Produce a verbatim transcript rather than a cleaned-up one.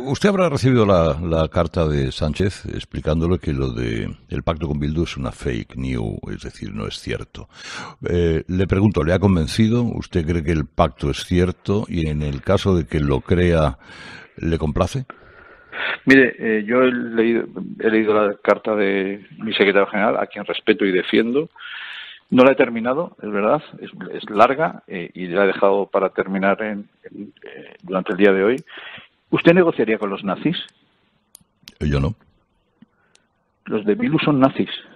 usted habrá recibido la, la carta de Sánchez explicándole que lo de el pacto con Bildu es una fake news, es decir, no es cierto. Eh, le pregunto, ¿le ha convencido? ¿Usted cree que el pacto es cierto? Y en el caso de que lo crea, ¿le complace? Mire, eh, yo he leído, he leído la carta de mi secretario general, a quien respeto y defiendo. No la he terminado, es verdad, es, es larga eh, y la he dejado para terminar en, en, eh, durante el día de hoy. ¿Usted negociaría con los nazis? Yo no. Los de Bildu son nazis.